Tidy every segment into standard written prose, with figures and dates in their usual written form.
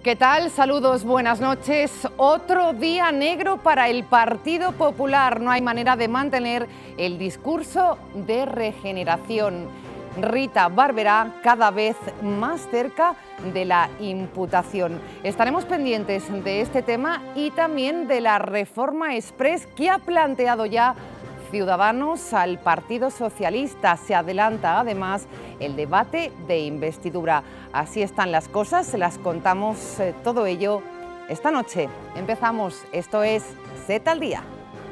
¿Qué tal? Saludos, buenas noches. Otro día negro para el Partido Popular. No hay manera de mantener el discurso de regeneración. Rita Barberá cada vez más cerca de la imputación. Estaremos pendientes de este tema y también de la reforma express que ha planteado ya Ciudadanos al Partido Socialista. Se adelanta además el debate de investidura. Así están las cosas, se las contamos todo ello esta noche. Empezamos, esto es Z al Día.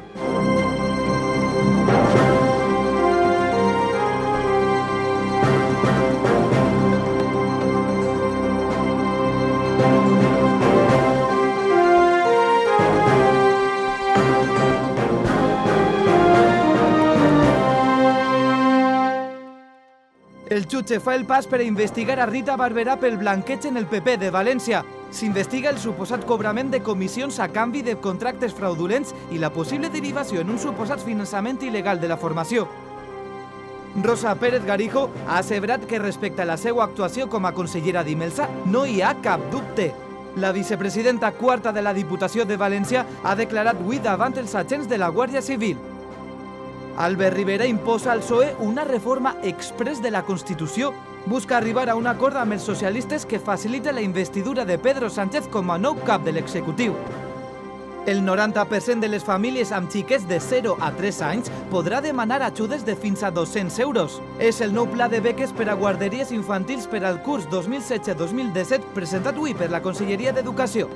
El jutge fa el pas per a investigar a Rita Barberà pel blanqueig en el PP de València. S'investiga el suposat cobrament de comissions a canvi de contractes fraudulents i la possible derivació en un suposat finançament il·legal de la formació. Rosa Pérez Garijo ha asseverat que respecte a la seva actuació com a consellera d'Imelsa no hi ha cap dubte. La vicepresidenta quarta de la Diputació de València ha declarat avui davant els agents de la Guàrdia Civil. Albert Rivera imposa al PSOE una reforma express de la Constitució. Busca arribar a un acord amb els socialistes que facilite la investidura de Pedro Sánchez com a nou cap de l'executiu. El 90% de les famílies amb xiquets de 0 a 3 anys podrà demanar ajudes de fins a 200 euros. És el nou pla de beques per a guarderies infantils per al curs 2016-2017 presentat avui per la Conselleria d'Educació.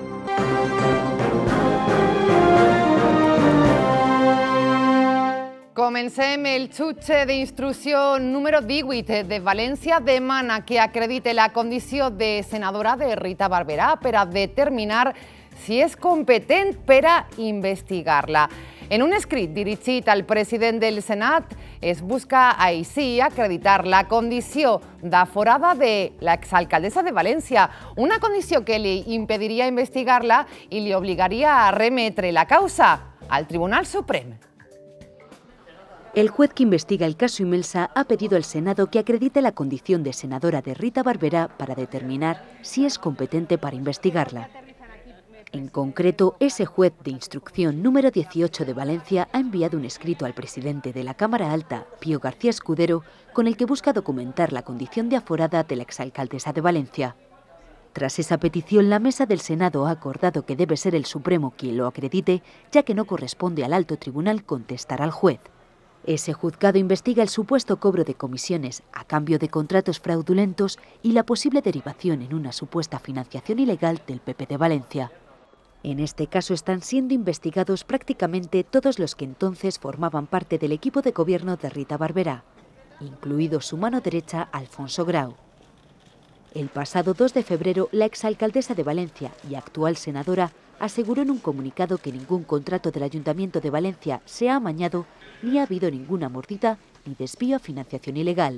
Comencem. El jutge d'instrucció número 18 de València demana que acredite la condició de senadora de Rita Barberà per a determinar si és competent per a investigar-la. En un escrit dirigit al president del Senat es busca així acreditar la condició d'aforada de l'exalcaldessa de València, una condició que li impediria investigar-la i li obligaria a remetre la causa al Tribunal Suprem. El juez que investiga el caso Imelsa ha pedido al Senado que acredite la condición de senadora de Rita Barberà para determinar si es competente para investigarla. En concreto, ese juez de instrucción número 18 de Valencia ha enviado un escrito al presidente de la Cámara Alta, Pío García Escudero, con el que busca documentar la condición de aforada de la exalcaldesa de Valencia. Tras esa petición, la mesa del Senado ha acordado que debe ser el Supremo quien lo acredite, ya que no corresponde al alto tribunal contestar al juez. Ese juzgado investiga el supuesto cobro de comisiones a cambio de contratos fraudulentos y la posible derivación en una supuesta financiación ilegal del PP de Valencia. En este caso están siendo investigados prácticamente todos los que entonces formaban parte del equipo de gobierno de Rita Barberà, incluido su mano derecha Alfonso Grau. El pasado 2 de febrero, la exalcaldesa de Valencia y actual senadora aseguró en un comunicado que ningún contrato del Ayuntamiento de Valencia se ha amañado ni ha habido ninguna mordida ni desvío a financiación ilegal.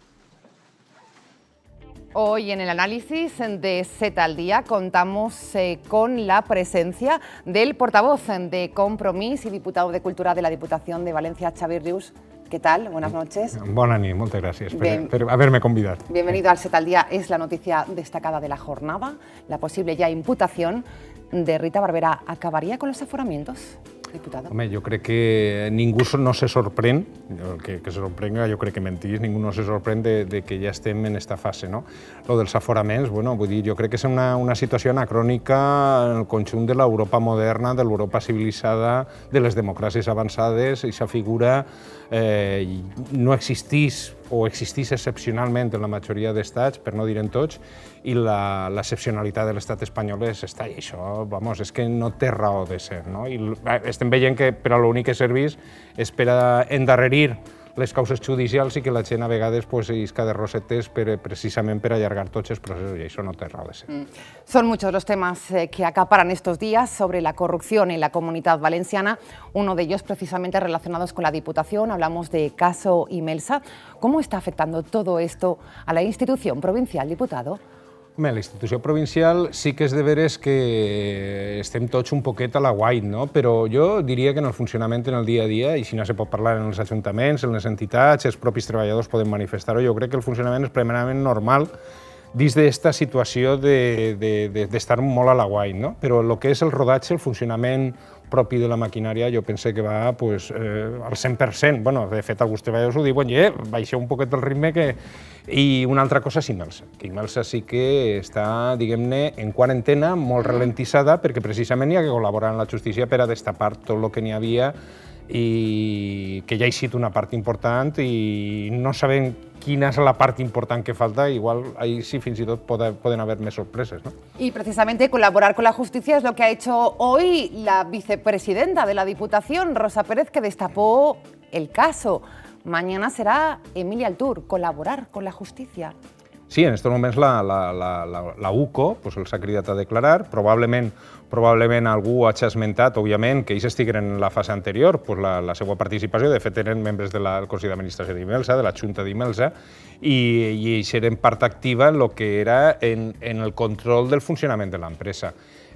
Hoy en el análisis de Z al Día contamos con la presencia del portavoz de Compromís y diputado de Cultura de la Diputación de Valencia, Xavi Rius. ¿Qué tal? Buenas noches. Bona nit, muchas gracias por haberme convidado. Bienvenido al Z al Día. Es la noticia destacada de la jornada, la posible ya imputación de Rita Barberà. ¿Acabaría con los aforamientos, diputado? Home, jo crec que ningú no se sorprèn, que se sorprenga, jo crec que mentís, ningú no se sorprèn de que ja estem en esta fase, no? Lo dels aforaments, bueno, vull dir, jo crec que és una situació anacrònica en el conjunt de l'Europa moderna, de l'Europa civilitzada, de les democràcies avançades, i aquesta figura no existís o existís excepcionalment en la majoria d'estats, per no dir en tots, i l'excepcionalitat de l'estat espanyol és esta, i això, vamos, és que no té raó de ser, no? I estem veient que per a l'únic que serveix és per a endarrerir les causes judicials i que la gent a vegades isca de rosetes precisament per allargar tots els processos, i això no té raó de ser. Son muchos los temas que acaparan estos días sobre la corrupción en la Comunidad Valenciana, uno de ellos precisamente relacionados con la Diputación. Hablamos de caso Imelsa. ¿Cómo está afectando todo esto a la institución provincial, diputado? Bé, la institució provincial sí que és de veres que estem tots un poquet a la guait, no? Però jo diria que en el funcionament en el dia a dia, i si no se pot parlar en els ajuntaments, en les entitats, els propis treballadors poden manifestar-ho, jo crec que el funcionament és plenament normal dins d'aquesta situació d'estar molt a la guai, no? Però el que és el rodatge, el funcionament propi de la maquinària, jo pense que va al 100%. Bueno, de fet, alguns treballadors ho diuen, baixeu un poquet el ritme que... I una altra cosa és Imelsa, que Imelsa sí que està, diguem-ne, en quarantena, molt ralentitzada, perquè precisament hi ha que col·laborar amb la justícia per a destapar tot el que n'hi havia i que ja ha sigut una part important i no sabem quina és la part important que falta, igual ahí sí fins i tot poden haver més sorpreses, ¿no? Y precisamente colaborar con la justicia es lo que ha hecho hoy la vicepresidenta de la Diputación, Rosa Pérez, que destapó el caso. Mañana será Emilia Altur, colaborar con la justicia. Sí, en aquests moments la UCO els ha cridat a declarar. Probablement algú ha esmentat, òbviament, que ells estiguen en la fase anterior, la seva participació. De fet, eren membres del Consell d'Administració d'Imelsa, de la Junta d'Imelsa, i ells eren part activa en el que era en el control del funcionament de l'empresa.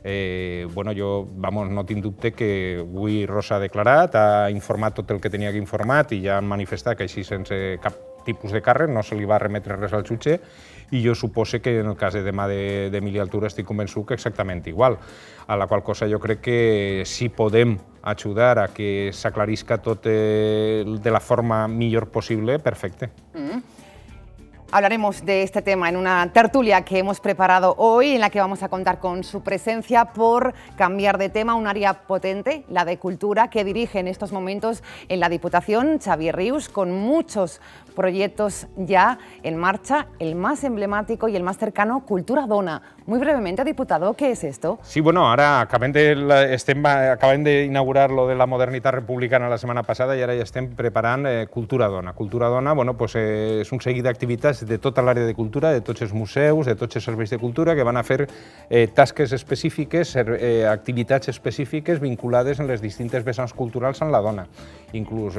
Jo no tinc dubte que avui Rosa ha declarat, ha informat tot el que tenia que informar i ja han manifestat que així sense cap tipus de càrrec, no se li va remetre res al jutge, i jo suposo que en el cas de demà d'Emilia Altur estic convençut que exactament igual, a la qual cosa jo crec que si podem ajudar a que s'aclarisca tot de la forma millor possible, perfecte. Hablaremos de este tema en una tertulia que hemos preparado hoy, en la que vamos a contar con su presencia. Por cambiar de tema, un área potente, la de cultura, que dirige en estos momentos en la Diputación Xavier Rius, con muchos proyectos ya en marcha, el más emblemático y el más cercano, Cultura Dona. Muy brevemente, diputado, ¿qué es esto? Sí, bueno, ara acabem d'inaugurar lo de la modernitat republicana la setmana passada i ara ja estem preparant Cultura Dona. Cultura Dona, és un seguit d'activitats de tota l'àrea de cultura, de tots els museus, de tots els serveis de cultura, que van a fer tasques específiques, activitats específiques vinculades en les distintes vessants culturals en la dona. Inclús,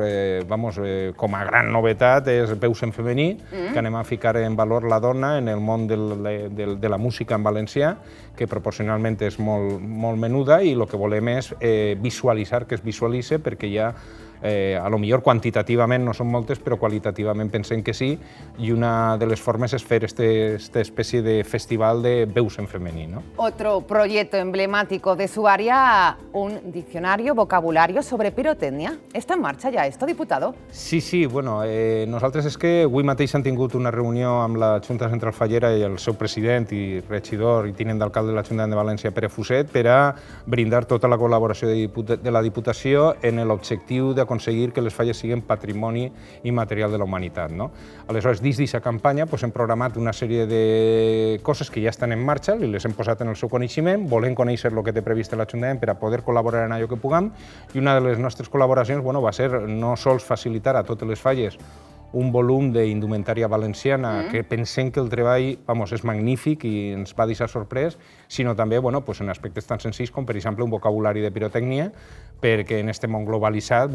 com a gran novetat, és Veus en femení, que anem a ficar en valor la dona en el món de la música en valencià, que proporcionalment és molt menuda, i el que volem és visualitzar, que es visualitzi, perquè ja a lo millor quantitativament no són moltes, però qualitativament pensem que sí, i una de les formes és fer esta espècie de festival de veus en femení. Otro proyecto emblemático de su área, un diccionario, vocabulario sobre pirotecnia. ¿Está en marcha ya esto, diputado? Sí, bueno, nosaltres és que avui mateix hem tingut una reunió amb la Junta Central Fallera i el seu president i regidor i tinent d'alcalde de l'Ajuntament de València, Pere Fuset, per a brindar tota la col·laboració de la Diputació en l'objectiu d'aconseguir que les falles siguin patrimoni immaterial de la humanitat. Aleshores, dins d'aquesta campanya hem programat una sèrie de coses que ja estan en marxa i les hem posat en el seu coneixement, volem conèixer el que té previst l'Ajuntament per a poder col·laborar en allò que puguem, i una de les nostres col·laboracions va ser no sols facilitar a totes les falles un volum d'indumentària valenciana, que pensem que el treball és magnífic i ens va deixar sorprès, sinó també en aspectes tan senzills com, per exemple, un vocabulari de pirotècnia, perquè en aquest món globalitzat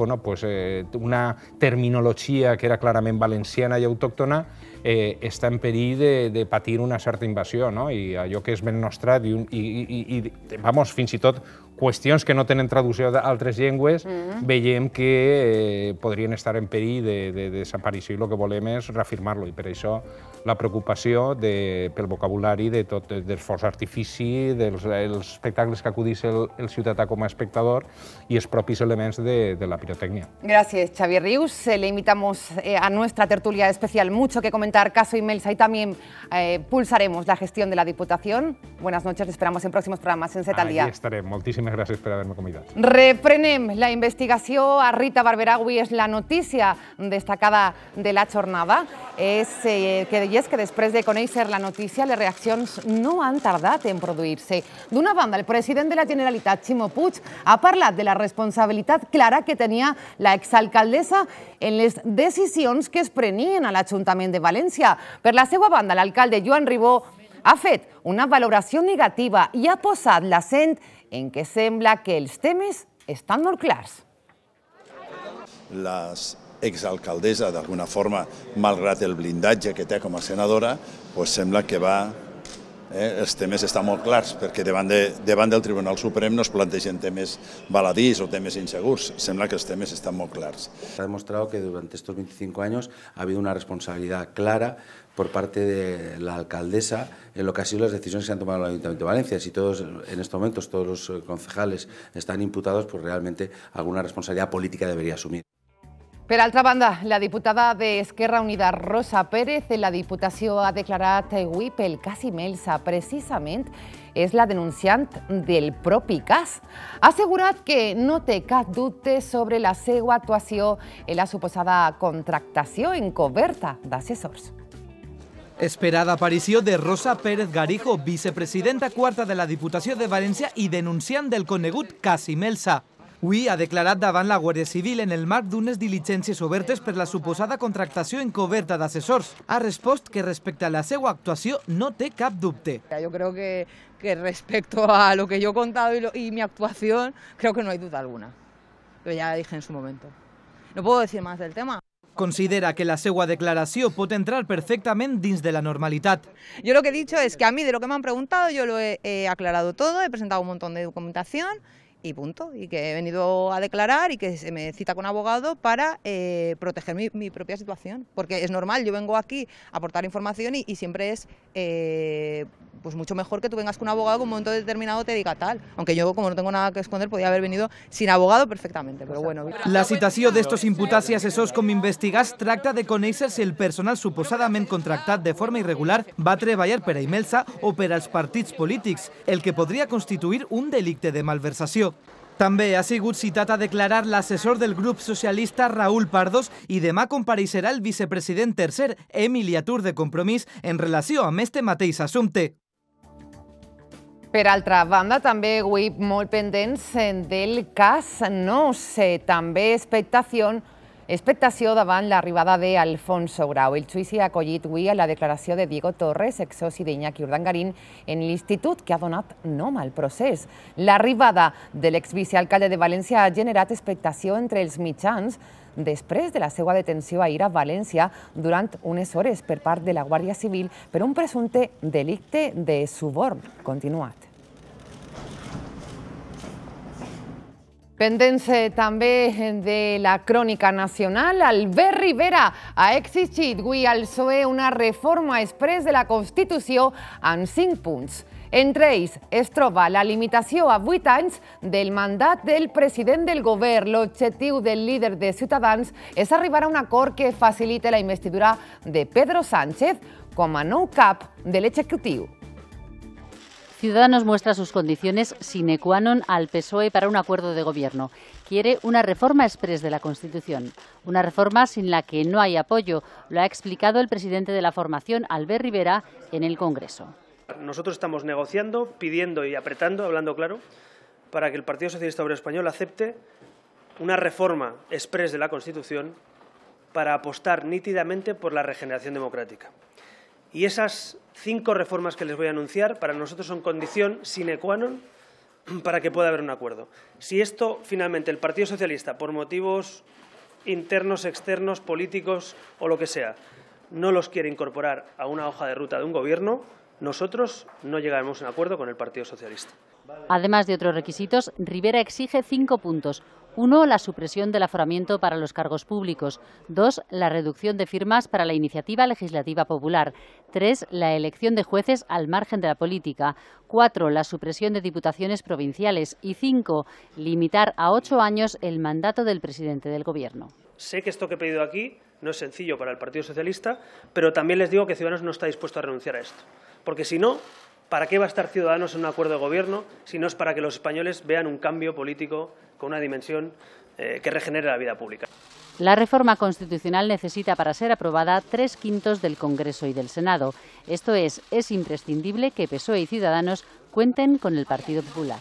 una terminologia que era clarament valenciana i autòctona està en perill de patir una certa invasió, i allò que és ben nostrat i fins i tot qüestions que no tenen traducció d'altres llengües, veiem que podrien estar en perill de desaparició, i el que volem és reafirmar-lo, i per això la preocupació pel vocabulari dels focs d'artifici, dels espectacles que acudís el ciutadà com a espectador i els propis elements de la pirotècnia. Gracias, Xavier Rius. Le invitamos a nuestra tertulia especial. Mucho que comentar, caso Imelsa, y también pulsaremos la gestión de la Diputación. Buenas noches, les esperamos en próximos programes en Set al Dia. Allí estarem. Moltíssimes gràcies per haver-me convidat. Reprenem la investigació a Rita Barberà. Avui és la notícia destacada de la jornada. És que després de conèixer la notícia, les reaccions no han tardat en produir-se. D'una banda, el president de la Generalitat, Ximo Puig, ha parlat de la responsabilitat clara que tenia l'exalcaldessa en les decisions que es prenien a l'Ajuntament de València. Per la seva banda, l'alcalde Joan Ribó ha fet una valoració negativa i ha posat l'accent en què sembla que els temes estan molt clars. Exalcaldessa, d'alguna forma, malgrat el blindatge que té com a senadora, sembla que va Els temes estan molt clars, perquè davant del Tribunal Suprem no es plantegen temes baladís o temes insegurs. Sembla que els temes estan molt clars. Ha demostrado que durante estos 25 años ha habido una responsabilidad clara por parte de la alcaldesa en lo que han sido las decisiones que se han tomado en el Ayuntamiento de Valencia. Si todos, en estos momentos, todos los concejales están imputados, pues realmente alguna responsabilidad política debería asumir. Per altra banda, la diputada d'Esquerra Unida, Rosa Pérez, en la Diputació ha declarat avui pel cas Imelsa. Precisament és la denunciant del propi cas. Ha assegurat que no té cap dubte sobre la seva actuació en la suposada contractació encoberta d'assessors. Esperada aparició de Rosa Pérez Garijo, vicepresidenta quarta de la Diputació de València i denunciant del conegut cas Imelsa. Avui ha declarat davant la Guàrdia Civil en el marc d'unes diligències obertes per la suposada contractació encoberta d'assessors. Ha respost que respecte a la seva actuació no té cap dubte. Yo creo que respecto a lo que yo he contado y mi actuación, creo que no hay duda alguna. Pero ya dije en su momento. No puedo decir más del tema. Considera que la seva declaració pot entrar perfectament dins de la normalitat. Yo lo que he dicho es que a mí de lo que me han preguntado yo lo he aclarado todo, he presentado un montón de documentación y punto, y que he venido a declarar y que se me cita con abogado para proteger mi propia situación, porque es normal, yo vengo aquí a aportar información y siempre es pues mucho mejor que tú vengas con un abogado que en un momento determinado te diga tal, aunque yo como no tengo nada que esconder podía haber venido sin abogado perfectament, però bueno. La citació d'estos imputats i assessors com investigats tracta de conèixer si el personal suposadament contractat de forma irregular va treballar per a Imelsa o per als partits polítics, el que podria constituir un delicte de malversació. També ha sigut citat a declarar l'assessor del grup socialista Raúl Pardos i demà compareixerà el vicepresident tercer, Emili Atur de Compromís, en relació amb este mateix assumpte. Per altra banda, també avui molt pendents del cas Nos, també expectació davant l'arribada d'Alfonso Grau. El judici ha acollit avui a la declaració de Diego Torres, exsoci d'Iñaki Urdangarín, en l'institut que ha donat nom al procés. L'arribada de l'exvicealcalde de València ha generat expectació entre els mitjans després de la seva detenció ahir a València durant unes hores per part de la Guàrdia Civil per un presumpte delicte de suborn continuat. Pendents també de la crònica nacional, Albert Rivera ha exigit avui al PSOE una reforma exprés de la Constitució en 5 punts. Entre ells es troba la limitació a 8 anys del mandat del president del govern. L'objectiu del líder de Ciutadans és arribar a un acord que facilite la investidura de Pedro Sánchez com a nou cap de l'executiu. Ciudadanos muestra sus condiciones sine qua non al PSOE para un acuerdo de gobierno. Quiere una reforma exprés de la Constitución, una reforma sin la que no hay apoyo. Lo ha explicado el presidente de la formación, Albert Rivera, en el Congreso. Nosotros estamos negociando, pidiendo y apretando, hablando claro, para que el Partido Socialista Obrero Español acepte una reforma exprés de la Constitución para apostar nítidamente por la regeneración democrática. Y esas 5 reformas que les voy a anunciar para nosotros son condición sine qua non para que pueda haber un acuerdo. Si esto finalmente el Partido Socialista, por motivos internos, externos, políticos o lo que sea, no los quiere incorporar a una hoja de ruta de un gobierno, nosotros no llegaremos a un acuerdo con el Partido Socialista. Además de otros requisitos, Rivera exige 5 puntos. 1. La supresión del aforamiento para los cargos públicos. 2. La reducción de firmas para la iniciativa legislativa popular. 3. La elección de jueces al margen de la política. 4. La supresión de diputaciones provinciales. Y 5. Limitar a 8 años el mandato del presidente del Gobierno. Sé que esto que he pedido aquí no es sencillo para el Partido Socialista, pero también les digo que Ciudadanos no está dispuesto a renunciar a esto. Porque si no, ¿para qué va a estar Ciudadanos en un acuerdo de gobierno si no es para que los españoles vean un cambio político con una dimensión que regenere la vida pública? La reforma constitucional necesita para ser aprobada 3/5 del Congreso y del Senado. Esto es imprescindible que PSOE y Ciudadanos cuenten con el Partido Popular.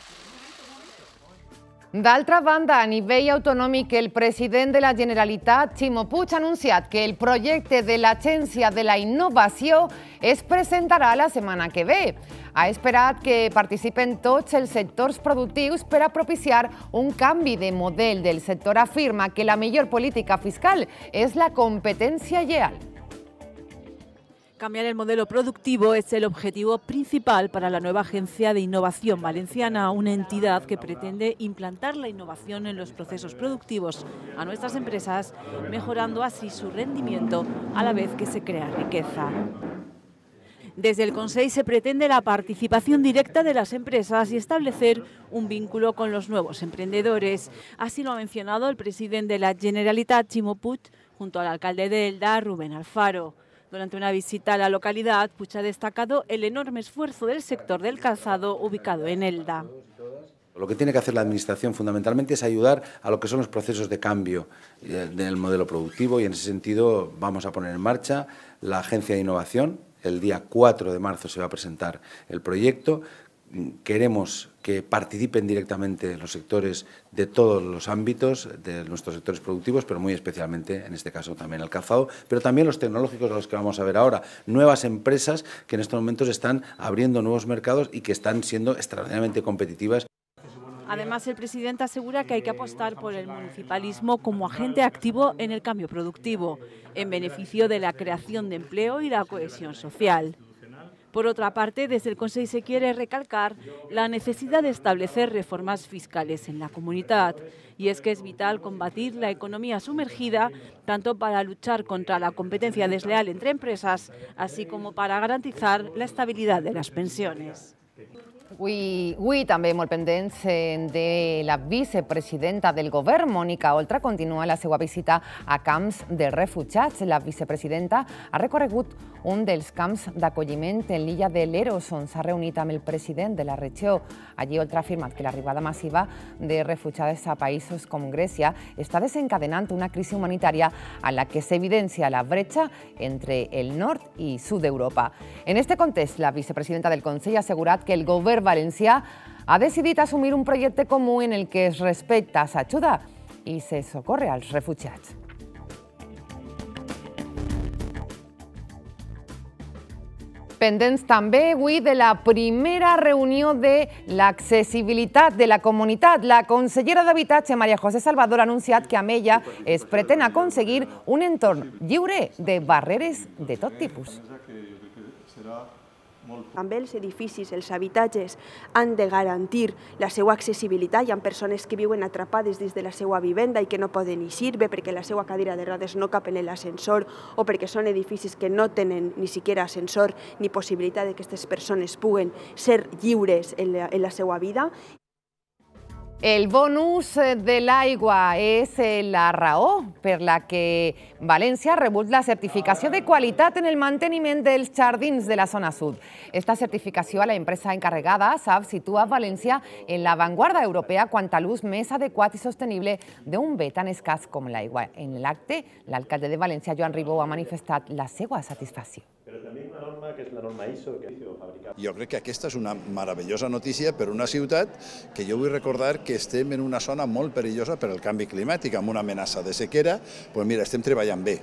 D'altra banda, a nivell autonòmic, el president de la Generalitat, Ximo Puig, ha anunciat que el projecte de l'Agència de la Innovació es presentarà la setmana que ve. Ha esperat que participen tots els sectors productius per a propiciar un canvi de model del sector. Afirma que la millor política fiscal és la competència lleial. Cambiar el modelo productivo es el objetivo principal para la nueva Agencia de Innovación Valenciana, una entidad que pretende implantar la innovación en los procesos productivos a nuestras empresas, mejorando así su rendimiento a la vez que se crea riqueza. Desde el Consell se pretende la participación directa de las empresas y establecer un vínculo con los nuevos emprendedores. Así lo ha mencionado el presidente de la Generalitat, Ximo Puig, junto al alcalde de Elda, Rubén Alfaro. Durante una visita a la localidad, Puig ha destacado el enorme esfuerzo del sector del calzado ubicado en Elda. Lo que tiene que hacer la Administración fundamentalmente es ayudar a lo que son los procesos de cambio del modelo productivo, y en ese sentido vamos a poner en marcha la Agencia de Innovación. El día 4 de marzo se va a presentar el proyecto. Queremos que participen directamente los sectores de todos los ámbitos de nuestros sectores productivos, pero muy especialmente, en este caso, también el calzado, pero también los tecnológicos, a los que vamos a ver ahora. Nuevas empresas que en estos momentos están abriendo nuevos mercados y que están siendo extraordinariamente competitivas. Además, el presidente asegura que hay que apostar por el municipalismo como agente activo en el cambio productivo, en beneficio de la creación de empleo y la cohesión social. Por otra parte, desde el Consell se quiere recalcar la necesidad de establecer reformas fiscales en la comunidad. Y es que es vital combatir la economía sumergida, tanto para luchar contra la competencia desleal entre empresas, así como para garantizar la estabilidad de las pensiones. Avui també molt pendents de la vicepresidenta del govern, Mònica Oltra, continua la seva visita a camps de refugiats. La vicepresidenta ha recorregut un dels camps d'acolliment en l'illa de Leros, on s'ha reunit amb el president de la regió. Allí Oltra ha afirmat que l'arribada massiva de refugiats a països com Grècia està desencadenant una crisi humanitària a la que s'evidencia la bretxa entre el nord i sud d'Europa. En este context, la vicepresidenta del Consell ha assegurat que el govern valencià ha decidit assumir un projecte comú en el que es respecta, s'ajuda i se socorre als refugiats. Pendents també avui de la primera reunió de l'accessibilitat de la comunitat. La consellera d'Habitatge, Maria José Salvador, ha anunciat que amb ella es pretén aconseguir un entorn lliure de barreres de tot tipus. També els edificis, els habitatges, han de garantir la seva accessibilitat. Hi ha persones que viuen atrapades dins de la seva vivenda i que no poden eixir, bé perquè la seva cadira de rodes no cap en l'ascensor o perquè són edificis que no tenen ni siquiera ascensor ni possibilitat que aquestes persones puguen ser lliures en la seva vida. El bonus de l'aigua és la raó per la que València ha rebut la certificació de qualitat en el manteniment dels jardins de la zona sud. Esta certificació a la empresa encarregada, SAF, situa València en l'avantguarda europea quant a l'ús més adequat i sostenible d'un bé tan escàs com l'aigua. En l'acte, l'alcalde de València, Joan Ribó, ha manifestat la seva satisfacció. Però també una norma que és la norma ISO. Jo crec que aquesta és una meravellosa notícia per una ciutat que jo vull recordar que estem en una zona molt perillosa per al canvi climàtic, amb una amenaça de sequera. Doncs mira, estem treballant bé.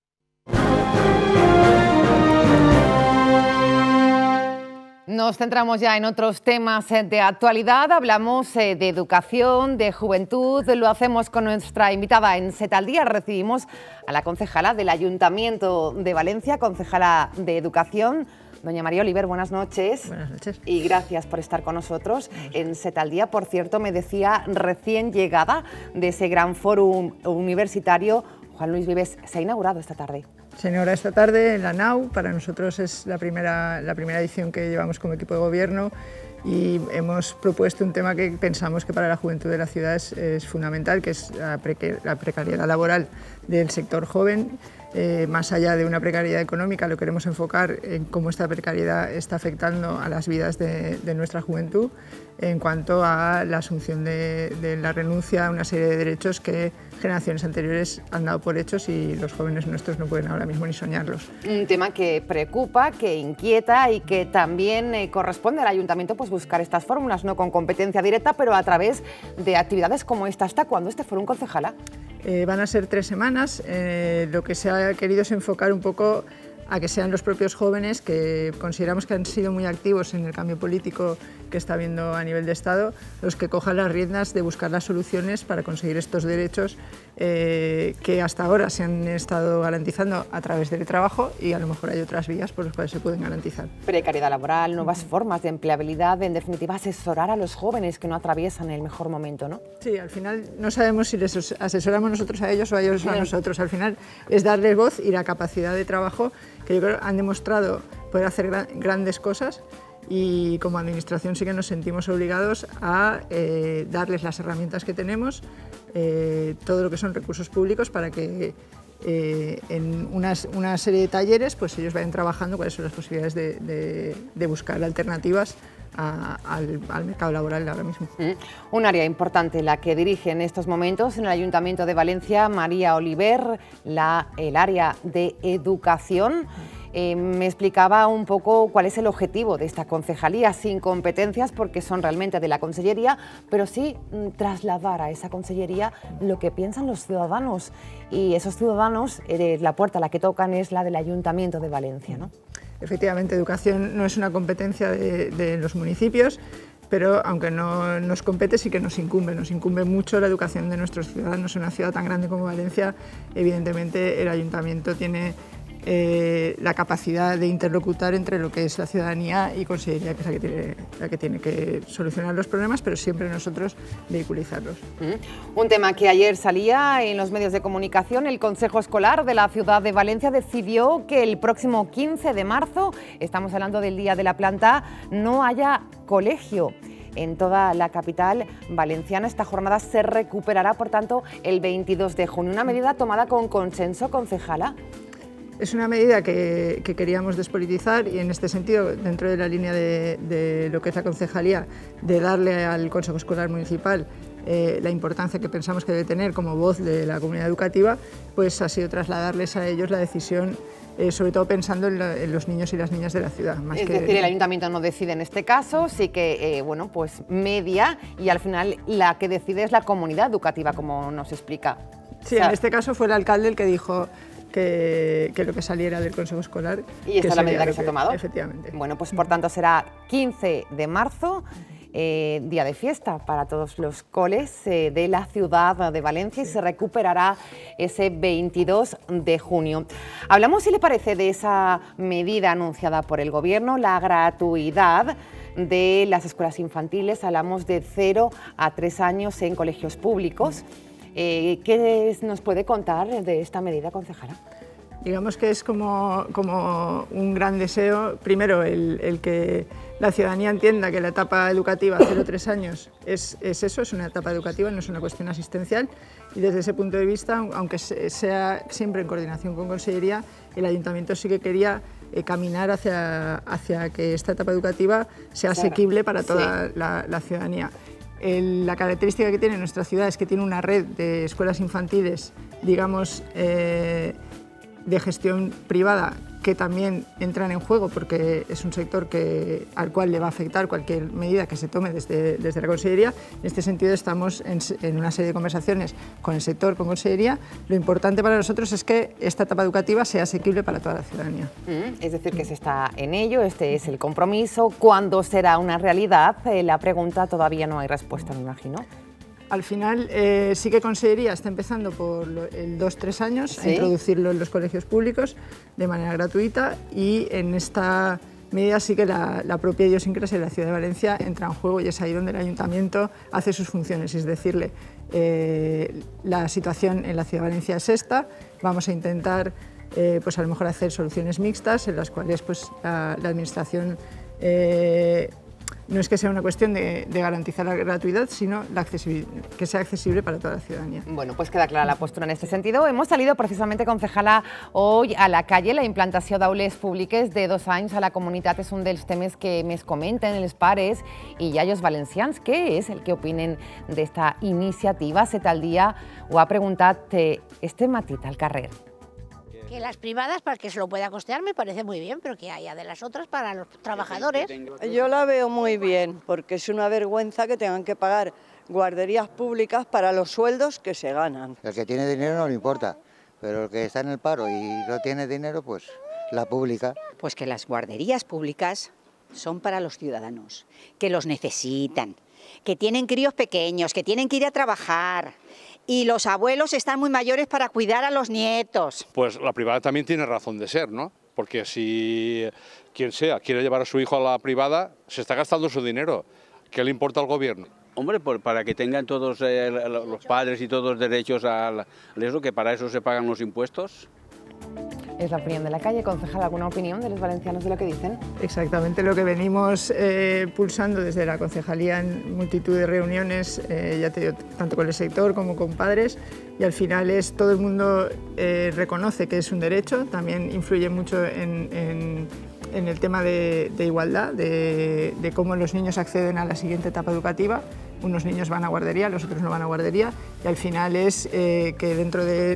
Nos centramos ya en otros temas de actualidad. Hablamos de educación, de juventud. Lo hacemos con nuestra invitada en Set al Día. Recibimos a la concejala del Ayuntamiento de Valencia, concejala de Educación, doña María Oliver. Buenas noches. Buenas noches. Y gracias por estar con nosotros en Set al Día. Por cierto, me decía recién llegada de ese gran foro universitario, Juan Luis Vives, se ha inaugurado esta tarde. Se inaugura esta tarde en la NAU. Para nosotros es la primera edición que llevamos como equipo de gobierno y hemos propuesto un tema que pensamos que para la juventud de la ciudad es fundamental, que es la precariedad laboral del sector joven. Más allá de una precariedad económica, lo queremos enfocar en cómo esta precariedad está afectando a las vidas de nuestra juventud en cuanto a la asunción de la renuncia a una serie de derechos que generaciones anteriores han dado por hechos y los jóvenes nuestros no pueden ahora mismo ni soñarlos. Un tema que preocupa, que inquieta y que también corresponde al Ayuntamiento pues buscar estas fórmulas, no con competencia directa, pero a través de actividades como esta. ¿Hasta cuándo este foro, concejala? Van a ser 3 semanas. Lo que se ha querido es enfocar un poco a que sean los propios jóvenes, que consideramos que han sido muy activos en el cambio político que está habiendo a nivel de Estado, los que cojan las riendas de buscar las soluciones para conseguir estos derechos que hasta ahora se han estado garantizando a través del trabajo, y a lo mejor hay otras vías por las cuales se pueden garantizar. Precariedad laboral, nuevas formas de empleabilidad, en definitiva asesorar a los jóvenes que no atraviesan el mejor momento, ¿no? Sí, al final no sabemos si les asesoramos nosotros a ellos o a ellos a nosotros. Al final es darles voz y la capacidad de trabajo que yo creo han demostrado poder hacer grandes cosas, y como administración sí que nos sentimos obligados a darles las herramientas que tenemos, todo lo que son recursos públicos, para que en una serie de talleres pues ellos vayan trabajando cuáles son las posibilidades de buscar alternativas al mercado laboral ahora mismo. Un área importante la que dirige en estos momentos en el Ayuntamiento de Valencia María Oliver, el área de educación. Me explicaba un poco cuál es el objetivo de esta concejalía, sin competencias porque son realmente de la consellería, pero sí trasladar a esa consellería lo que piensan los ciudadanos, y esos ciudadanos, la puerta a la que tocan es la del Ayuntamiento de Valencia, ¿no? Efectivamente, educación no es una competencia de los municipios, pero aunque no nos compete, sí que nos incumbe mucho la educación de nuestros ciudadanos. En una ciudad tan grande como Valencia, evidentemente el Ayuntamiento tiene la capacidad de interlocutar entre lo que es la ciudadanía y consellería, que es la que tiene que solucionar los problemas, pero siempre nosotros vehiculizarlos. Un tema que ayer salía en los medios de comunicación: el Consejo Escolar de la ciudad de Valencia decidió que el próximo 15 de marzo, estamos hablando del Día de la Planta, no haya colegio en toda la capital valenciana. Esta jornada se recuperará, por tanto, el 22 de junio. Una medida tomada con consenso, concejala. Es una medida que queríamos despolitizar, y en este sentido, dentro de la línea de lo que es la concejalía, de darle al Consejo Escolar Municipal la importancia que pensamos que debe tener como voz de la comunidad educativa, pues ha sido trasladarles a ellos la decisión, sobre todo pensando en los niños y las niñas de la ciudad. Es decir, el Ayuntamiento no decide en este caso, sí que bueno, pues media, y al final la que decide es la comunidad educativa, como nos explica. Sí, en este caso fue el alcalde el que dijo que lo que saliera del Consejo Escolar. ¿Y esta es la medida que se ha tomado? Efectivamente. Bueno, pues por tanto será 15 de marzo, día de fiesta para todos los coles de la ciudad de Valencia, y se recuperará ese 22 de junio. Hablamos, si le parece, de esa medida anunciada por el Gobierno, la gratuidad de las escuelas infantiles. Hablamos de 0 a 3 años en colegios públicos. ¿Qué nos puede contar de esta medida, concejala? Digamos que es como un gran deseo, primero el que la ciudadanía entienda que la etapa educativa 0-3 años es eso, es una etapa educativa, no es una cuestión asistencial, y desde ese punto de vista, aunque sea siempre en coordinación con Consellería, el Ayuntamiento sí que quería caminar hacia que esta etapa educativa sea asequible para toda la ciudadanía. La característica que tiene nuestra ciudad es que tiene una red de escuelas infantiles, digamos, de gestión privada, que también entran en juego porque es un sector al cual le va a afectar cualquier medida que se tome desde la Consellería. En este sentido estamos en una serie de conversaciones con el sector, con Consellería. Lo importante para nosotros es que esta etapa educativa sea asequible para toda la ciudadanía. Es decir, que se está en ello, este es el compromiso. ¿Cuándo será una realidad? La pregunta todavía no hay respuesta, me imagino. Al final sí que Consellería está empezando por el 2-3 años a introducirlo en los colegios públicos de manera gratuita, y en esta medida sí que la propia idiosincrasia de la ciudad de Valencia entra en juego, y es ahí donde el Ayuntamiento hace sus funciones, es decirle, la situación en la ciudad de Valencia es esta, vamos a intentar pues a lo mejor hacer soluciones mixtas en las cuales pues la Administración no es que sea una cuestión de garantizar la gratuidad, sino que sea accesible para toda la ciudadanía. Bueno, pues queda clara la postura en este sentido. Hemos salido precisamente, concejala, hoy a la calle. La implantació d'aules públiques de 2 anys a la comunitat és un dels temes que més comenten els pares i iaios valencians. Què és el que opinen d'esta iniciativa? Set al dia ho ha preguntat este matí al carrer. Que las privadas, para que se lo pueda costear, me parece muy bien, pero que haya de las otras para los trabajadores. Yo la veo muy bien, porque es una vergüenza que tengan que pagar guarderías públicas para los sueldos que se ganan. El que tiene dinero no le importa, pero el que está en el paro y no tiene dinero, pues la pública. Pues que las guarderías públicas son para los ciudadanos, que los necesitan, que tienen críos pequeños, que tienen que ir a trabajar y los abuelos están muy mayores para cuidar a los nietos. Pues la privada también tiene razón de ser, ¿no? Porque si quien sea quiere llevar a su hijo a la privada, se está gastando su dinero. ¿Qué le importa al gobierno? Hombre, para que tengan todos los padres y todos derechos a eso, que para eso se pagan los impuestos. Es la opinión de la calle. Concejal, ¿alguna opinión de los valencianos de lo que dicen? Exactamente lo que venimos pulsando desde la concejalía en multitud de reuniones, ya te digo, tanto con el sector como con padres, y al final todo el mundo reconoce que es un derecho, también influye mucho en el tema de igualdad, de cómo los niños acceden a la siguiente etapa educativa. Unos niños van a guardería, los otros no van a guardería, y al final es que dentro de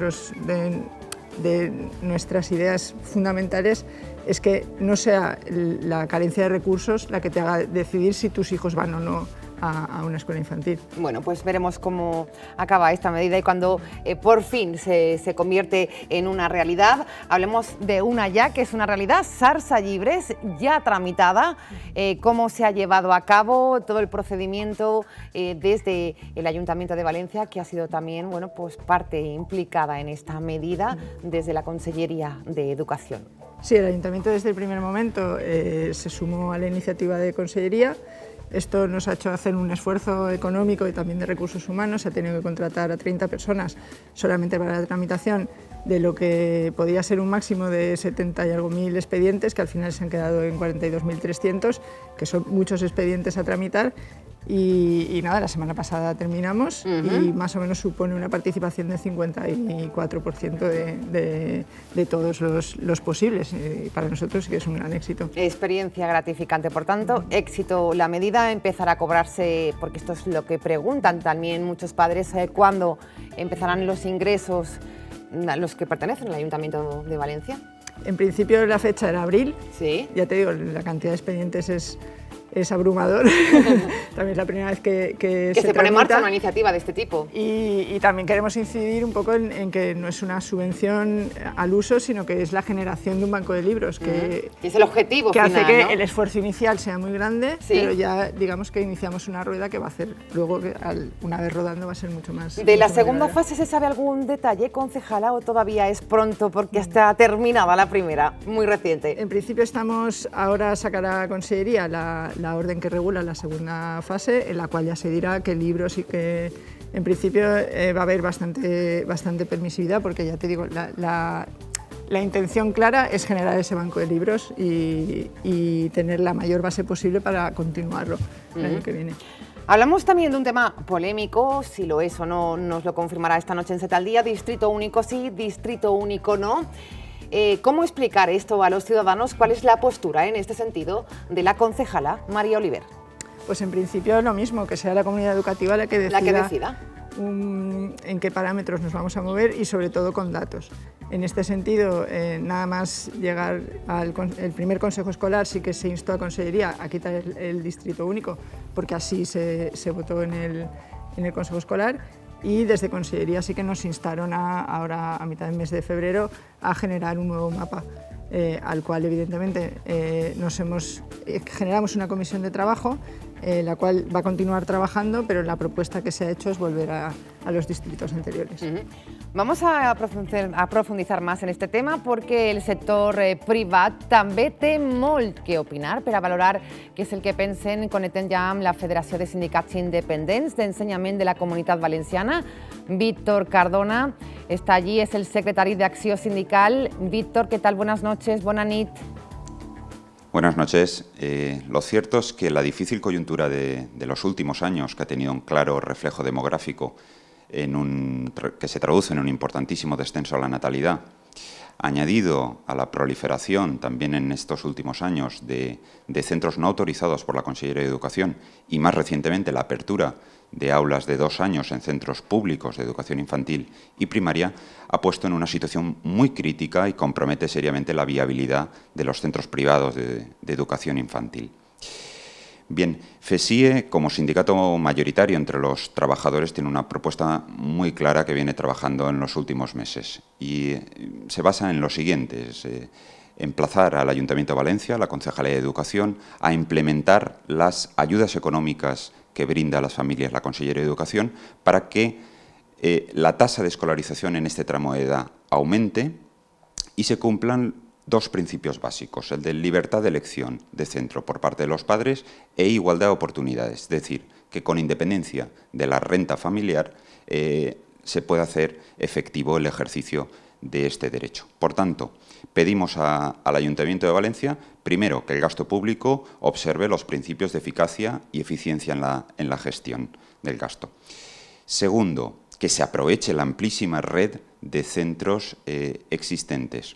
nuestras ideas fundamentales es que no sea la carencia de recursos la que te haga decidir si tus hijos van o no a una escuela infantil. Bueno, pues veremos cómo acaba esta medida y cuando por fin se convierte en una realidad. Hablemos de una ya que es una realidad, Sarsa Llibres, ya tramitada. Cómo se ha llevado a cabo todo el procedimiento desde el Ayuntamiento de Valencia, que ha sido también, bueno, pues parte implicada en esta medida desde la Consellería de Educación. Sí, el Ayuntamiento desde el primer momento se sumó a la iniciativa de Consellería. Esto nos ha hecho hacer un esfuerzo económico y también de recursos humanos. Se ha tenido que contratar a 30 personas solamente para la tramitación de lo que podía ser un máximo de 70 y algo mil expedientes, que al final se han quedado en 42.300, que son muchos expedientes a tramitar. Y nada, la semana pasada terminamos y más o menos supone una participación del 54% de todos los posibles. Y para nosotros sí que es un gran éxito. Experiencia gratificante, por tanto, éxito la medida, empezará a cobrarse, porque esto es lo que preguntan también muchos padres, ¿cuándo empezarán los ingresos a los que pertenecen al Ayuntamiento de Valencia? En principio la fecha era abril. Sí. Ya te digo, la cantidad de expedientes es abrumador. También es la primera vez que se pone en marcha una iniciativa de este tipo. Y también queremos incidir un poco en que no es una subvención al uso, sino que es la generación de un banco de libros, que es el objetivo que final, hace que ¿no? el esfuerzo inicial sea muy grande, sí, pero ya digamos que iniciamos una rueda que va a hacer luego, una vez rodando, va a ser mucho más. ¿De la segunda fase se sabe algún detalle, concejala, o todavía es pronto porque está terminada la primera, muy reciente? En principio ahora sacará Consellería la orden que regula la segunda fase, en la cual ya se dirá qué libros y que en principio va a haber bastante permisividad, porque ya te digo, la intención clara es generar ese banco de libros y tener la mayor base posible para continuarlo el año que viene. Hablamos también de un tema polémico, si lo es o no, nos lo confirmará esta noche en Z al Día. Distrito único sí, distrito único no. ¿Cómo explicar esto a los ciudadanos? ¿Cuál es la postura en este sentido de la concejala María Oliver? Pues en principio lo mismo, que sea la comunidad educativa la que decida en qué parámetros nos vamos a mover y sobre todo con datos. En este sentido, nada más llegar al primer consejo escolar sí que se instó a Consellería a quitar el distrito único, porque así se votó en el consejo escolar. Y desde Consellería sí que nos instaron ahora a mitad del mes de febrero a generar un nuevo mapa, al cual evidentemente generamos una comisión de trabajo, la cual va a continuar trabajando, pero la propuesta que se ha hecho es volver a los distritos anteriores. Vamos a profundizar más en este tema porque el sector privat també té molt que opinar per a valorar què és el que pensen. Connectem ja amb la Federació de Sindicats Independents d'Ensenyament de la Comunitat Valenciana. Víctor Cardona está allí, es el secretario de Acció Sindical. Víctor, ¿qué tal? Buenas noches, bona nit. Buenas noches. Lo cierto es que la difícil coyuntura de los últimos años, que ha tenido un claro reflejo demográfico que se traduce en un importantísimo descenso a la natalidad, añadido a la proliferación también en estos últimos años de centros no autorizados por la Consellería de Educación y más recientemente la apertura de aulas de 2 años en centros públicos de educación infantil y primaria, ha puesto en una situación muy crítica y compromete seriamente la viabilidad de los centros privados de educación infantil. Bien, FESIE, como sindicato mayoritario entre los trabajadores, tiene una propuesta muy clara que viene trabajando en los últimos meses y se basa en lo siguiente. emplazar al Ayuntamiento de Valencia, a la Concejalía de Educación, a implementar las ayudas económicas que brinda a las familias la Consellería de Educación para que la tasa de escolarización en este tramo de edad aumente y se cumplan dos principios básicos, el de libertad de elección de centro por parte de los padres e igualdad de oportunidades, es decir, que con independencia de la renta familiar se pueda hacer efectivo el ejercicio de este derecho. Por tanto, pedimos al Ayuntamiento de Valencia, primero, que el gasto público observe los principios de eficacia y eficiencia en la gestión del gasto. Segundo, que se aproveche la amplísima red de centros existentes.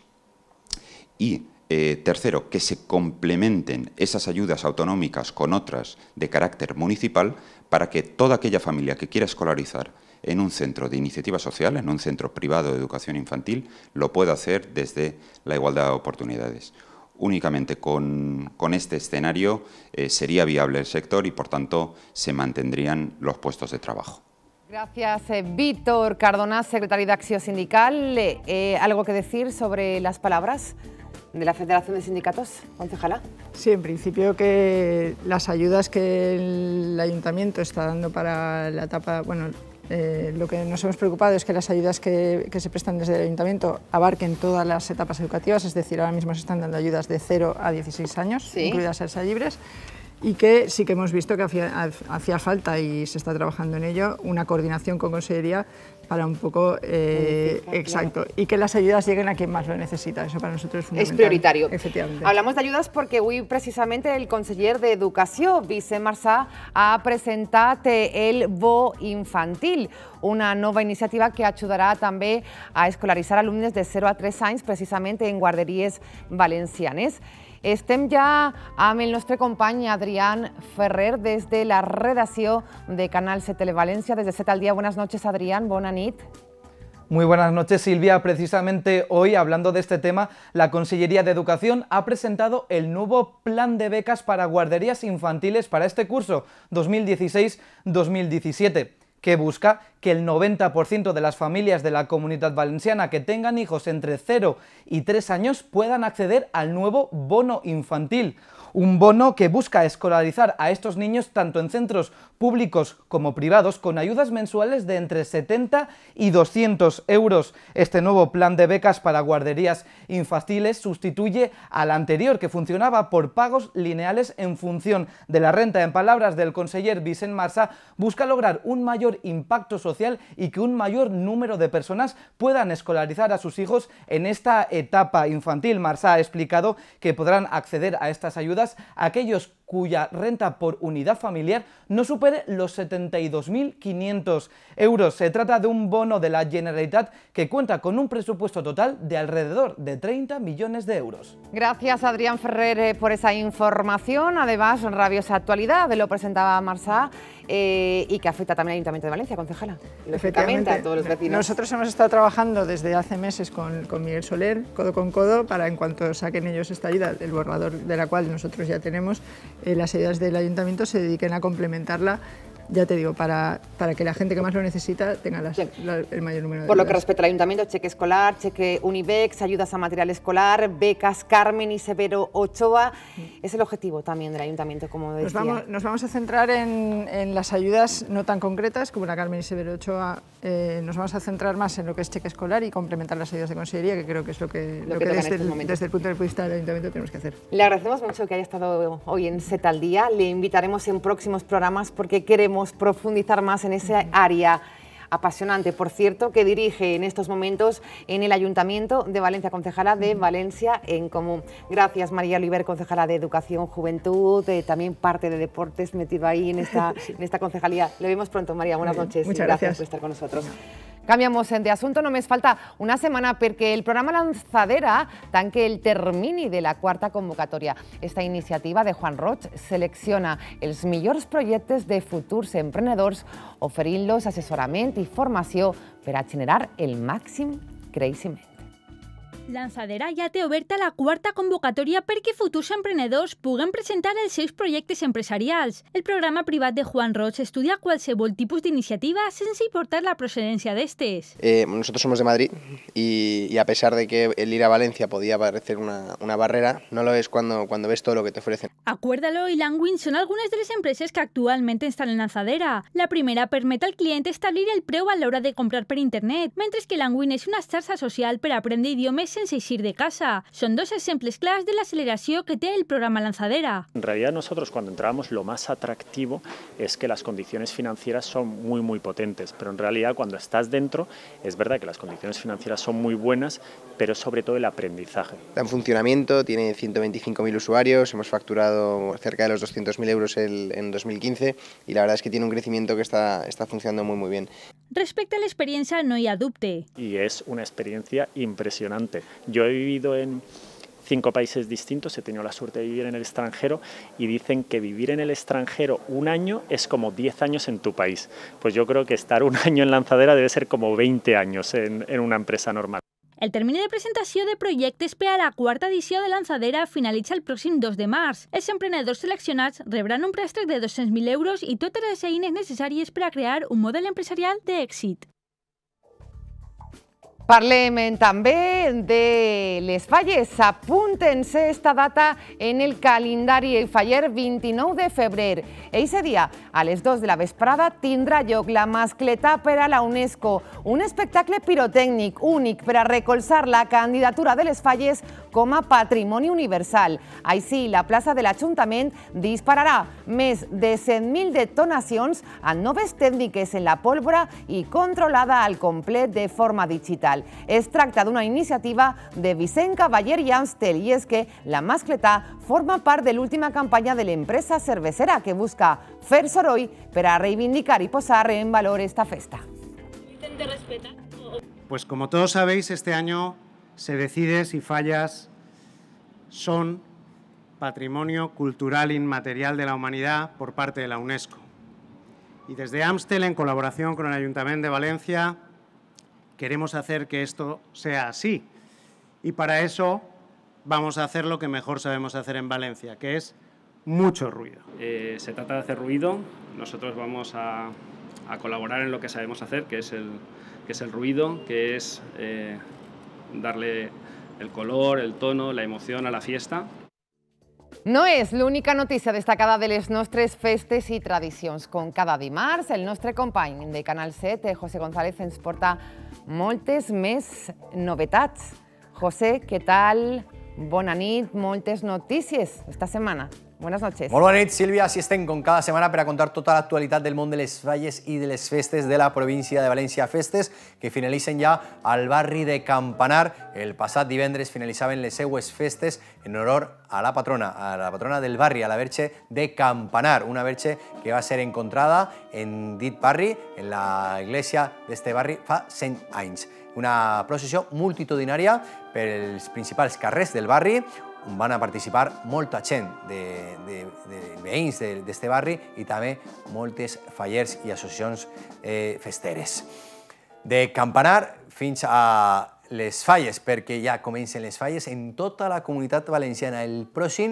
Y tercero, que se complementen esas ayudas autonómicas con otras de carácter municipal para que toda aquella familia que quiera escolarizar en un centro de iniciativa social, en un centro privado de educación infantil, lo pueda hacer desde la igualdad de oportunidades. Únicamente con este escenario sería viable el sector y, por tanto, se mantendrían los puestos de trabajo. Gracias, Víctor Cardona, secretario de Acción Sindical. ¿Algo que decir sobre las palabras de la Federación de Sindicatos, concejala? Sí, en principio que las ayudas que el Ayuntamiento está dando para la etapa, bueno, lo que nos hemos preocupado es que las ayudas que se prestan desde el Ayuntamiento abarquen todas las etapas educativas, es decir, ahora mismo se están dando ayudas de 0 a 16 años, sí, incluidas Elsa Libres, y que sí que hemos visto que hacía falta, y se está trabajando en ello, una coordinación con Consellería para un poco, exacto, claro, y que las ayudas lleguen a quien más lo necesita. Eso para nosotros es fundamental. Es prioritario. Efectivamente. Hablamos de ayudas porque hoy precisamente el conseller d'Educació, Vicent Marsà, ha presentat el Bo Infantil, una nova iniciativa que ajudarà també a escolaritzar alumnes de 0 a 3 anys precisament en guarderies valencianes. Estem ja amb el nostre company Adrián Ferrer des de la redacció de Canal 7 Televalencia, desde 7 al día. Buenas noches, Adrián, bona nit. Muy buenas noches, Silvia. Precisamente hoy, hablando de este tema, la Consellería de Educación ha presentado el nuevo plan de becas para guarderías infantiles para este curso 2016-2017. que busca que el 90% de las familias de la Comunitat Valenciana que tengan hijos entre 0 y 3 años puedan acceder al nuevo bono infantil. Un bono que busca escolarizar a estos niños tanto en centros públicos como privados con ayudas mensuales de entre 70 y 200 euros. Este nuevo plan de becas para guarderías infantiles sustituye al anterior, que funcionaba por pagos lineales en función de la renta. En palabras del conseller Vicent Marsà, busca lograr un mayor impacto social y que un mayor número de personas puedan escolarizar a sus hijos en esta etapa infantil. Marsà ha explicado que podrán acceder a estas ayudas aquellos cuya renta por unidad familiar no supere los 72.500 euros. Se trata de un bono de la Generalitat que cuenta con un presupuesto total de alrededor de 30 millones de euros. Gracias, Adrián Ferrer, por esa información. Además, rabiosa actualidad, lo presentaba Marsà y que afecta también al Ayuntamiento de Valencia, concejala. Lógicamente, a todos los vecinos. Nosotros hemos estado trabajando desde hace meses con Miguel Soler, codo con codo, para en cuanto saquen ellos esta ayuda, el borrador de la cual nosotros ya tenemos, las ayudas del Ayuntamiento se dediquen a complementarla, ya te digo, para que la gente que más lo necesita tenga el mayor número de Por lo ayudas. que respecta al Ayuntamiento, cheque escolar, cheque Unibex, ayudas a material escolar, becas Carmen y Severo Ochoa, es el objetivo también del Ayuntamiento, como decía. Nos vamos a centrar en las ayudas no tan concretas como la Carmen y Severo Ochoa, nos vamos a centrar más en lo que es cheque escolar y complementar las ayudas de consellería, que creo que es lo que desde el punto de vista del Ayuntamiento tenemos que hacer. Le agradecemos mucho que haya estado hoy en 7 al día, le invitaremos en próximos programas porque queremos profundizar más en ese área apasionante, por cierto, que dirige en estos momentos en el Ayuntamiento de Valencia, concejala de Valencia en Común. Gracias, María Oliver, concejala de Educación, Juventud, también parte de Deportes metido ahí en esta concejalía. Le vemos pronto, María, buenas noches. Muchas gracias por estar con nosotros. Canviamos de assumpte, només falta una setmana perquè el programa Lanzadera tanque el termini de la quarta convocatòria. Esta iniciativa de Juan Roig selecciona els millors projectes de futurs emprenedors oferint-los assessorament i formació per a generar el màxim creixement. Lanzadera ja té oberta la quarta convocatòria perquè futurs emprenedors puguen presentar els seus projectes empresarials. El programa privat de Juan Roig estudia qualsevol tipus d'iniciativa sense importar la procedència d'estes. Nosotros somos de Madrid y a pesar de que el ir a Valencia podía parecer una barrera, no lo es cuando ves todo lo que te ofrecen. Acuérdalo i Lanwin són algunes de les empreses que actualment estan en Lanzadera. La primera permet al client establir el preu a l'hora de comprar per internet, mentre que Lanwin és una xarxa social per aprendre idiomes sense eixir de casa. Son dos ejemplos claros de la aceleración que tiene el programa Lanzadera. En realidad nosotros cuando entramos lo más atractivo es que las condiciones financieras son muy potentes, pero en realidad cuando estás dentro es verdad que las condiciones financieras son muy buenas, pero sobre todo el aprendizaje. Está en funcionamiento, tiene 125.000 usuarios, hemos facturado cerca de los 200.000 euros en 2015 y la verdad es que tiene un crecimiento que está funcionando muy bien. Respecto a la experiencia no hay dubte. Y es una experiencia impresionante. Yo he vivido en 5 países distintos, he tenido la suerte de vivir en el extranjero y dicen que vivir en el extranjero un año es como 10 años en tu país. Pues yo creo que estar un año en Lanzadera debe ser como 20 años en una empresa normal. El termini de presentació de projectes per a la quarta edició de Lanzadera finalitza el pròxim 2 de març. Els emprenedors seleccionats rebran un préstec de 200.000 euros i totes les eines necessàries per a crear un model empresarial d'èxit. Parlem també de les falles. Apúntense esta data en el calendari. El faller 29 de febrer. Eixe dia, a les 2 de la vesprada, tindrà lloc la mascletà per a la UNESCO, un espectacle pirotècnic únic per a recolzar la candidatura de les falles com a patrimoni universal. Així, la plaça de l'Ajuntament dispararà més de 100.000 detonacions amb noves tècniques en la pólvora i controlada al complet de forma digital. Es tracta d'una iniciativa de Vicent Cavaller i Amstel i és que la mascletà forma part de l'última campanya de l'empresa cervecera que busca fer soroll per a reivindicar y posar en valor esta festa. Pues como todos sabéis, este año se decide si Fallas son patrimonio cultural inmaterial de la humanidad por parte de la UNESCO. Y desde Amstel, en colaboración con el Ayuntamiento de Valencia, queremos hacer que esto sea así. Y para eso vamos a hacer lo que mejor sabemos hacer en Valencia, que es mucho ruido. Se trata de hacer ruido. Nosotros vamos a colaborar en lo que sabemos hacer, que es el ruido, que es darle el color, el tono, la emoción a la fiesta. No és l'única notícia destacada de les nostres festes i tradicions. Com cada dimarts, el nostre company de Canal 7, José González, ens porta moltes més novetats. José, què tal? Bona nit, moltes notícies esta setmana. Buenas noches. Molt bona nit, Sílvia. Així estem com cada setmana per a contar tota l'actualitat del món de les falles i de les festes de la província de València. Festes que finalitzen ja al barri de Campanar. El passat divendres finalitzaven les seues festes en honor a la patrona del barri, a la Verge de Campanar. Una verge que va ser encontrada en dit barri, en la iglesia d'este barri, fa 100 anys. Una processió multitudinària per els principals carrers del barri, on van a participar molta gent de veïns d'este barri i també moltes fallers i associacions festeres. De Campanar fins a les falles, perquè ja comencen les falles en tota la comunitat valenciana. El pròxim,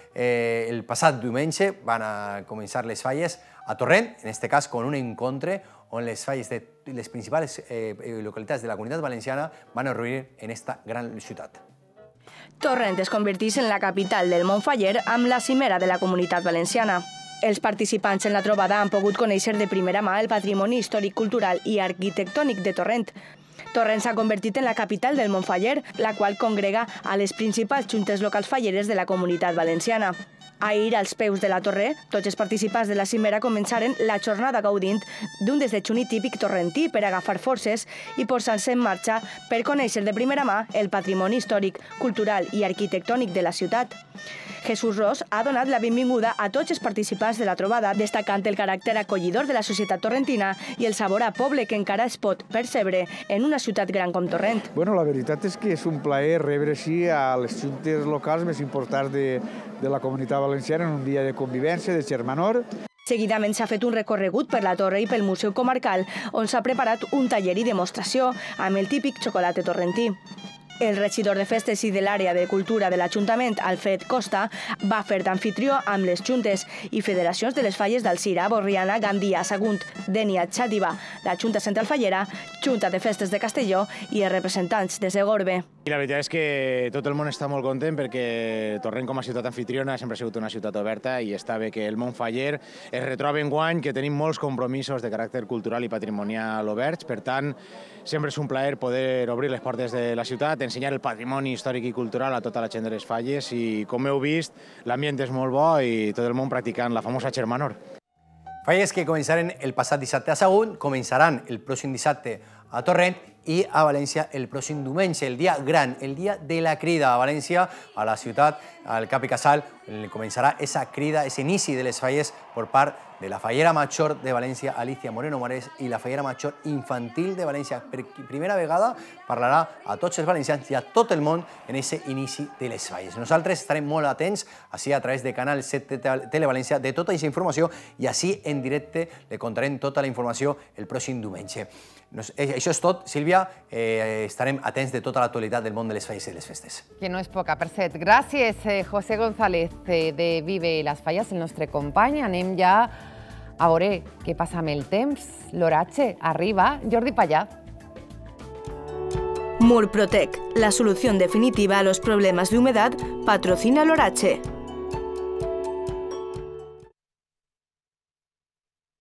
el passat diumenge, van a començar les falles a Torrent, en aquest cas con un encontre on les falles de les principals localitats de la comunitat valenciana van a reunir en esta gran ciutat. Torrent es converteix en la capital del món faller amb la cimera de la comunitat valenciana. Els participants en la trobada han pogut conèixer de primera mà el patrimoni històric, cultural i arquitectònic de Torrent. Torrent s'ha convertit en la capital del món faller, la qual congrega a les principals juntes locals falleres de la comunitat valenciana. Ahir, als peus de la torre, tots els participants de la cimera començaren la jornada gaudint d'un desdejuni típic torrentí per agafar forces i posar-se en marxa per conèixer de primera mà el patrimoni històric, cultural i arquitectònic de la ciutat. Jesús Ros ha donat la benvinguda a tots els participants de la trobada, destacant el caràcter acollidor de la societat torrentina i el sabor a poble que encara es pot percebre en una ciutat gran com Torrent. Bueno, la veritat és que és un plaer rebre així a les juntes locals més importants de la comunitat valenciana en un dia de convivència, de germanor. Seguidament s'ha fet un recorregut per la torre i pel Museu Comarcal, on s'ha preparat un taller i demostració amb el típic xocolate torrentí. El regidor de Festes i de l'àrea de Cultura de l'Ajuntament, Alfred Costa, va fer d'anfitrió amb les juntes i federacions de les falles d'Alzira, Borriana, Gandia, Sagunt, Dénia, Xàtiva, la Junta Central Fallera, Junta de Festes de Castelló i els representants de Segorbe. I la veritat és que tot el món està molt content perquè Torrent com a ciutat anfitriona sempre ha sigut una ciutat oberta i està bé que el món faller es retroba enguany, que tenim molts compromisos de caràcter cultural i patrimonial oberts. Per tant, sempre és un plaer poder obrir les portes de la ciutat, ensenyar el patrimoni històric i cultural a tota la gent de les falles i, com heu vist, l'ambient és molt bo i tot el món practicant la famosa Xermanor. Falles que començaren el passat dissabte a Sagunt, començaran el pròxim dissabte a Torrent i a València el pròxim diumenge, el dia gran, el dia de la crida a València, a la ciutat, al Cap i Casal, començarà aquesta crida, aquest inici de les falles per part de la fallera major de València, Alicia Moreno Marés, i la fallera major infantil de València. Per primera vegada parlarà a tots els valencians i a tot el món en aquest inici de les falles. Nosaltres estarem molt atents, així a través de Canal 7 Televalència, de tota aquesta informació i així en directe li contarem tota la informació el pròxim diumenge. Això és tot, Sílvia. Estarem atents de tota l'actualitat del món de les falles i de les festes. Que no és poca, per cert. Gràcies, José González, de Vive les Falles, el nostre company. Anem ja a veure què passa amb el temps. L'oratge arriba. Jordi Pallà. Murprotec, la solución definitiva a los problemas de humedad, patrocina l'oratge.